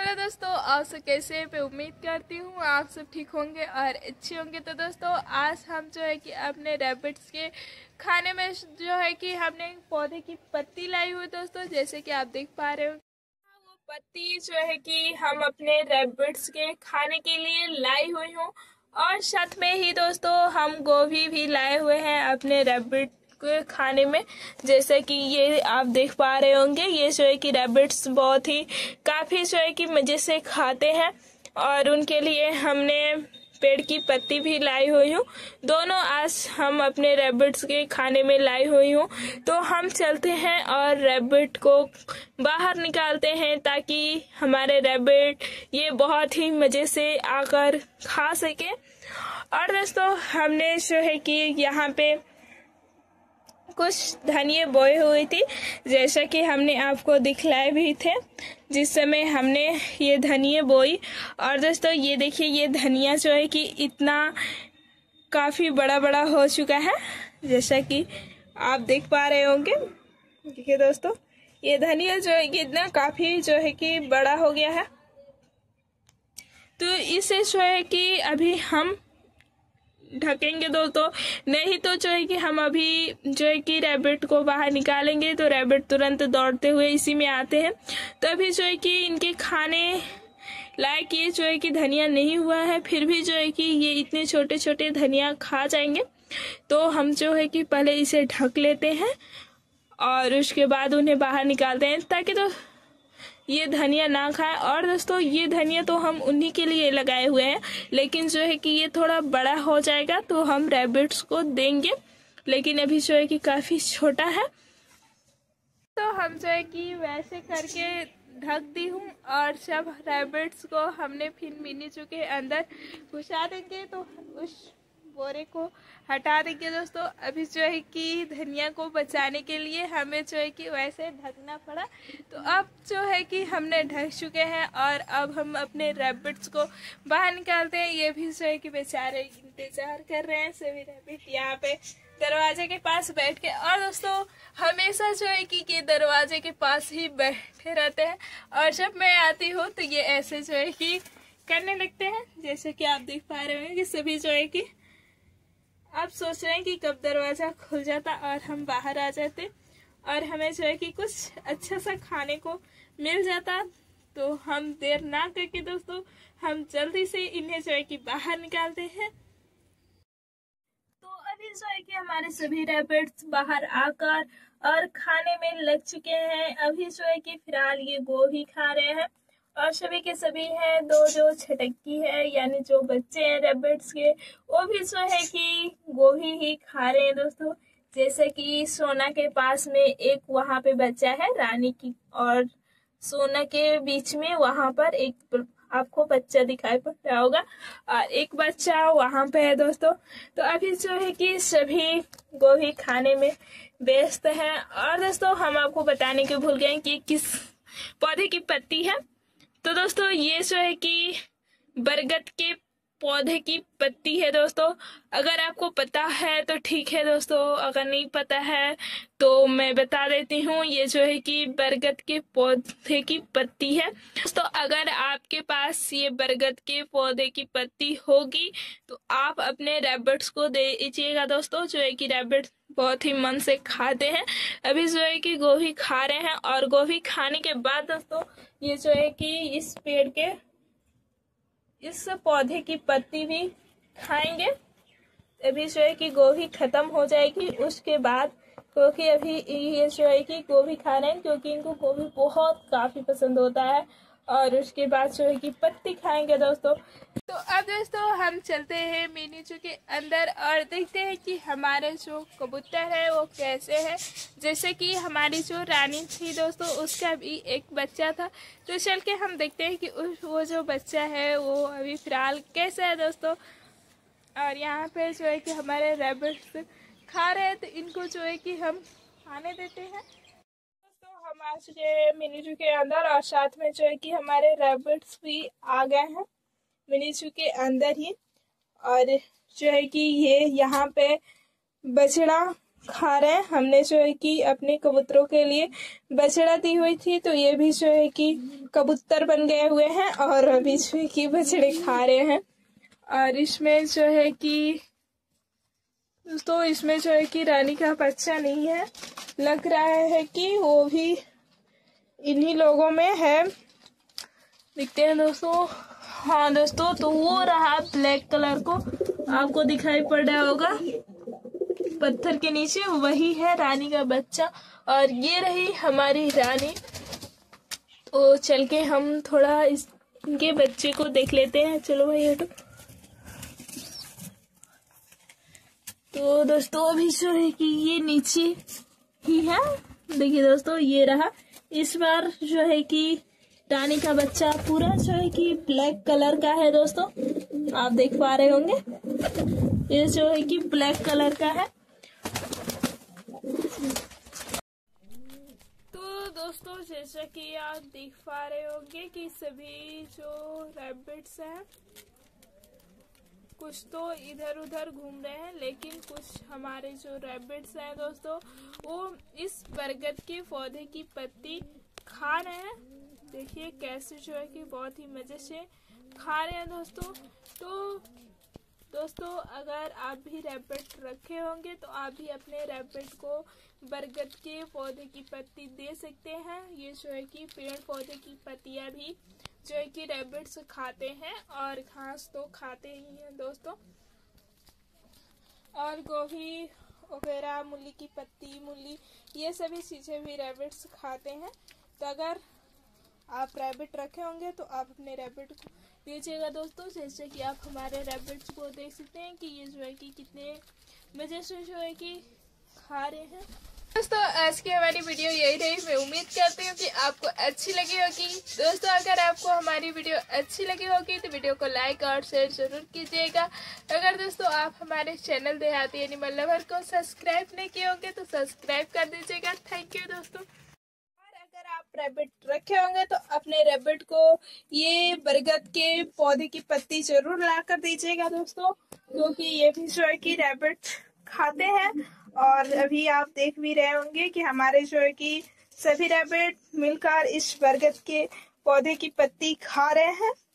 Hello दोस्तों, आप सब कैसे हैं? मैं उम्मीद करती हूँ आप सब ठीक होंगे और अच्छे होंगे। तो दोस्तों आज हम जो है कि अपने रैबिट्स के खाने में जो है कि हमने पौधे की पत्ती लाई हुई दोस्तों, जैसे कि आप देख पा रहे हो। वो पत्ती जो है कि हम अपने रैबिट्स के खाने के लिए लाई हुई हूँ। और साथ में ही दोस्तों हम गोभी भी लाए हुए हैं अपने रैबिट के खाने में। जैसे कि ये आप देख पा रहे होंगे, ये जो है कि रैबिट्स बहुत ही काफी जो है कि मजे से खाते हैं और उनके लिए हमने पेड़ की पत्ती भी लाई हुई हूँ। दोनों आज हम अपने रैबिट्स के खाने में लाई हुई हूँ। तो हम चलते हैं और रैबिट को बाहर निकालते हैं ताकि हमारे रैबिट ये बहुत ही मजे से आकर खा सके। और दोस्तों हमने जो है कि यहाँ पे कुछ धनिया बोए हुई थी, जैसा कि हमने आपको दिखलाए भी थे जिस समय हमने ये धनिया बोई। और दोस्तों ये देखिए, ये धनिया जो है कि इतना काफ़ी बड़ा बड़ा हो चुका है, जैसा कि आप देख पा रहे होंगे। देखिए दोस्तों, ये धनिया जो है कि इतना काफ़ी जो है कि बड़ा हो गया है। तो इसे जो है कि अभी हम ढकेंगे दोस्तों, नहीं तो जो है कि हम अभी जो है कि रैबिट को बाहर निकालेंगे तो रैबिट तुरंत दौड़ते हुए इसी में आते हैं। तो अभी जो है कि इनके खाने लायक ये जो है कि धनिया नहीं हुआ है, फिर भी जो है कि ये इतने छोटे छोटे धनिया खा जाएंगे। तो हम जो है कि पहले इसे ढक लेते हैं और उसके बाद उन्हें बाहर निकालते हैं ताकि तो ये धनिया ना खाए। और दोस्तों ये धनिया तो हम उन्हीं के लिए लगाए हुए हैं, लेकिन जो है कि ये थोड़ा बड़ा हो जाएगा तो हम रैबिट्स को देंगे, लेकिन अभी जो है कि काफ़ी छोटा है। तो हम जो है कि वैसे करके ढक दी हूँ और सब रैबिट्स को हमने फिर मिनी चू के अंदर घुसा देंगे तो उस बोरे को हटा देंगे दोस्तों। अभी जो है कि धनिया को बचाने के लिए हमें जो है कि वैसे ढकना पड़ा। तो अब जो है कि हमने ढक चुके हैं और अब हम अपने रैबिट्स को बाहर निकालते हैं। ये भी जो है कि बेचारे इंतजार कर रहे हैं, सभी रैबिट यहाँ पे दरवाजे के पास बैठ के। और दोस्तों हमेशा जो है कि ये दरवाजे के पास ही बैठे रहते हैं और जब मैं आती हूँ तो ये ऐसे जो है कि करने लगते हैं, जैसे कि आप देख पा रहे हैं कि सभी जो है कि आप सोच रहे हैं कि कब दरवाजा खुल जाता और हम बाहर आ जाते और हमें जो है कि कुछ अच्छा सा खाने को मिल जाता। तो हम देर ना करके दोस्तों हम जल्दी से इन्हें जो है कि बाहर निकालते हैं। तो अभी जो है कि हमारे सभी रैबिट्स बाहर आकर और खाने में लग चुके हैं। अभी जो है कि फिलहाल ये गोभी खा रहे हैं और सभी के सभी हैं। दो जो छटक्की है यानी जो बच्चे हैं रैबिट्स के, वो भी जो है कि गोभी ही खा रहे हैं दोस्तों। जैसे कि सोना के पास में एक वहां पे बच्चा है रानी की और सोना के बीच में वहां पर एक आपको बच्चा दिखाई पड़ रहा होगा और एक बच्चा वहां पे है दोस्तों। तो अभी जो है कि सभी गोभी खाने में व्यस्त हैं। और दोस्तों हम आपको बताने के भूल गए कि किस पौधे की पत्ती है। तो दोस्तों ये जो है कि बरगद के पौधे की पत्ती है दोस्तों। अगर आपको पता है तो ठीक है दोस्तों, अगर नहीं पता है तो मैं बता देती हूँ। ये जो है कि बरगद के पौधे की पत्ती है दोस्तों। अगर आपके पास ये बरगद के पौधे की पत्ती होगी तो आप अपने रैबिट्स को दे दीजिएगा दोस्तों, जो है कि रैबिट बहुत ही मन से खाते हैं। अभी जो है कि गोभी खा रहे हैं और गोभी खाने के बाद दोस्तों ये जो है कि इस पेड़ के इस पौधे की पत्ती भी खाएंगे। अभी जो है कि गोभी खत्म हो जाएगी उसके बाद, क्योंकि अभी ये जो है कि गोभी खा रहे हैं क्योंकि इनको गोभी बहुत काफी पसंद होता है। और उसके बाद जो है कि पत्ती खाएंगे दोस्तों। तो अब दोस्तों हम चलते हैं मिनी जू के अंदर और देखते हैं कि हमारे जो कबूतर है वो कैसे है। जैसे कि हमारी जो रानी थी दोस्तों उसका भी एक बच्चा था, तो चल के हम देखते हैं कि वो जो बच्चा है वो अभी फिलहाल कैसा है दोस्तों। और यहाँ पे जो है कि हमारे रैबिट्स खा रहे हैं तो इनको जो है कि हम खाने देते हैं दोस्तों। हम आ चुके हैं मिनी जू के अंदर और साथ में जो है कि हमारे रैबिट्स भी आ गए हैं मिनी जू के अंदर ही। और जो है कि ये यहाँ पे बछड़ा खा रहे हैं। हमने जो है कि अपने कबूतरों के लिए बछड़ा दी हुई थी, तो ये भी जो है कि कबूतर बन गए हुए हैं और अभी जो है कि बछड़े खा रहे हैं। और इसमें जो है कि दोस्तों इसमें जो है कि रानी का बच्चा नहीं है, लग रहा है कि वो भी इन्हीं लोगों में है। देखते हैं दोस्तों। हाँ दोस्तों, तो वो रहा ब्लैक कलर को, आपको दिखाई पड़ रहा होगा पत्थर के नीचे, वही है रानी का बच्चा। और ये रही हमारी रानी। तो चल के हम थोड़ा इनके बच्चे को देख लेते हैं। चलो भाई हटो। तो दोस्तों अभी जो है कि ये नीचे ही है। देखिए दोस्तों, ये रहा। इस बार जो है कि रानी का बच्चा पूरा जो है कि ब्लैक कलर का है दोस्तों, आप देख पा रहे होंगे। ये जो है कि ब्लैक कलर का है। तो दोस्तों जैसा कि आप देख पा रहे होंगे कि सभी जो रैबिट्स हैं कुछ तो इधर उधर घूम रहे हैं, लेकिन कुछ हमारे जो रैबिट्स हैं दोस्तों वो इस बरगद के पौधे की पत्ती खा रहे हैं। देखिए कैसे जो है कि बहुत ही मजे से खा रहे हैं दोस्तों। तो दोस्तों अगर आप भी रैबिट रखे होंगे तो आप भी अपने रैबिट को बरगद के पौधे की पत्ती दे सकते हैं। ये जो है कि पेड़ पौधे की पत्तियां भी जो है कि रैबिट्स खाते हैं, और घास तो खाते ही हैं दोस्तों। और गोभी वगैरह, मूली की पत्ती, मूली, ये सभी चीजें भी रैबिट्स खाते हैं। तो अगर आप रैबिट रखे होंगे तो आप अपने रैबिट को दीजिएगा दोस्तों। जैसे कि आप हमारे रैबिट्स को देख सकते हैं कि ये जो है कि कितने मजे से जो है कि खा रहे हैं। दोस्तों आज की हमारी वीडियो यही रही। मैं उम्मीद करती हूँ कि आपको अच्छी लगी होगी। दोस्तों अगर आपको हमारी वीडियो अच्छी लगी होगी तो वीडियो को लाइक और शेयर जरूर कीजिएगा। अगर दोस्तों आप हमारे चैनल देहाती एनिमल लवर को सब्सक्राइब नहीं किए होंगे तो सब्सक्राइब कर दीजिएगा। थैंक यू दोस्तों। अगर आप रैबिट रखे होंगे तो अपने रैबिट को ये बरगद के पौधे की पत्ती जरूर ला कर दीजिएगा दोस्तों, क्योंकि ये भी जो है कि रैबिट खाते हैं। और अभी आप देख भी रहे होंगे कि हमारे जो है कि सभी रैबिट मिलकर इस बरगद के पौधे की पत्ती खा रहे हैं।